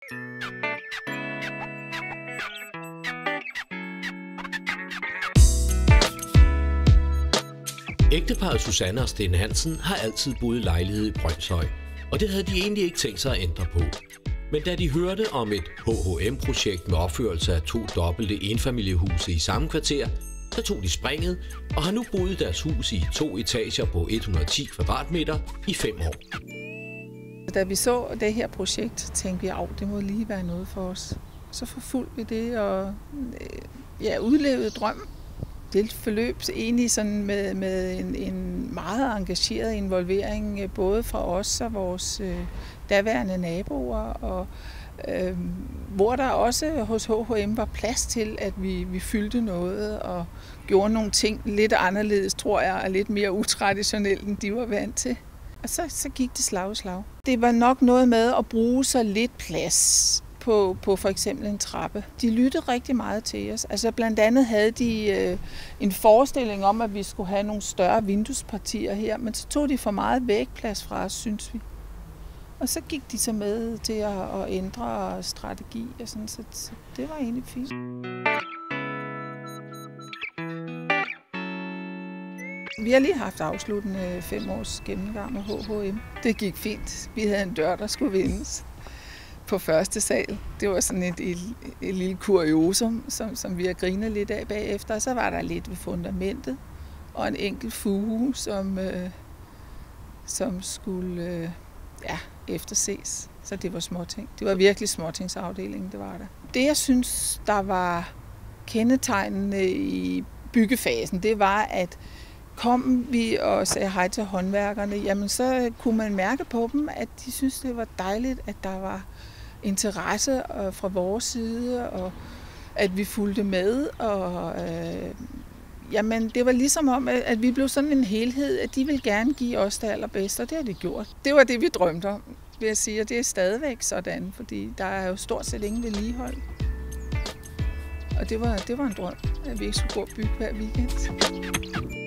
Ægteparret Susanne og Sten Hansen har altid boet i lejlighed i Brønshøj, og det havde de egentlig ikke tænkt sig at ændre på. Men da de hørte om et HHM-projekt med opførelse af 2 dobbelte enfamiliehuse i samme kvarter, så tog de springet og har nu boet i deres hus i 2 etager på 110 kvadratmeter i 5 år. Da vi så det her projekt, tænkte vi, at det må lige være noget for os. Så forfulgte vi det og udlevede drømmen. Det forløb egentlig sådan med en meget engageret involvering, både fra os og vores daværende naboer, og hvor der også hos HHM var plads til, at vi fyldte noget og gjorde nogle ting lidt anderledes, tror jeg, og lidt mere utraditionelt, end de var vant til. Og så gik det slag i slag. Det var nok noget med at bruge så lidt plads på for eksempel en trappe. De lyttede rigtig meget til os. Altså blandt andet havde de en forestilling om, at vi skulle have nogle større vinduespartier her, men så tog de for meget vægplads fra os, synes vi. Og så gik de så med til at ændre strategi og sådan, så det var egentlig fint. Vi har lige haft afsluttende 5 års gennemgang med HHM. Det gik fint. Vi havde en dør, der skulle vindes på første sal. Det var sådan et lille kuriosum, som vi har grinet lidt af bagefter. Og så var der lidt ved fundamentet og en enkelt fuge, som skulle efterses. Så det var småting. Det var virkelig småtingsafdelingen, det var der. Det, jeg synes, der var kendetegnende i byggefasen, det var, at kom vi og sagde hej til håndværkerne, jamen så kunne man mærke på dem, at de synes det var dejligt, at der var interesse fra vores side, og at vi fulgte med. Og jamen, det var ligesom om, at vi blev sådan en helhed, at de ville gerne give os det allerbedste, og det har de gjort. Det var det, vi drømte om, vil jeg sige, og det er stadigvæk sådan, fordi der er jo stort set ingen vedligehold. Og det var en drøm, at vi ikke skulle gå og bygge hver weekend.